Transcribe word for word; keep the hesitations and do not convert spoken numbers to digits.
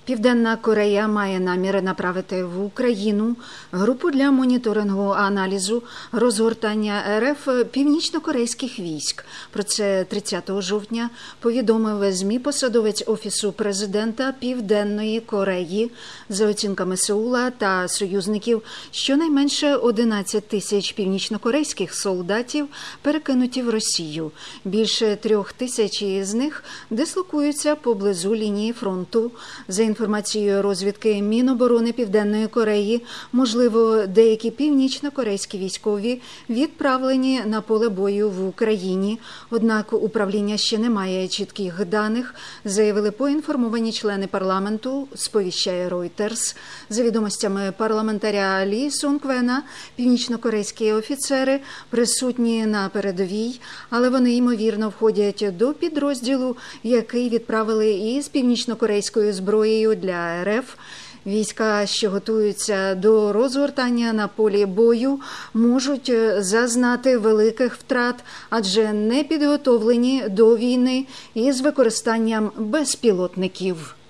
Південна Корея має намір направити в Україну групу для моніторингу аналізу розгортання РФ північно-корейських військ. Про це тридцятого жовтня повідомив ЗМІ посадовець Офісу президента Південної Кореї. За оцінками Сеула та союзників, щонайменше одинадцять тисяч північно-корейських солдатів перекинуті в Росію. Більше трьох тисяч із них дислокуються поблизу лінії фронту. За інформацією розвідки Міноборони Південної Кореї, можливо, деякі північно-корейські військові відправлені на поле бою в Україні. Однак управління ще не має чітких даних, заявили поінформовані члени парламенту, сповіщає Reuters. За відомостями парламентаря Лі Сунг-Квена, північно-корейські офіцери присутні на передовій, але вони, ймовірно, входять до підрозділу, який відправили із північно-корейською зброєю для РФ. Війська, що готуються до розгортання на полі бою, можуть зазнати великих втрат, адже не підготовлені до війни із використанням безпілотників.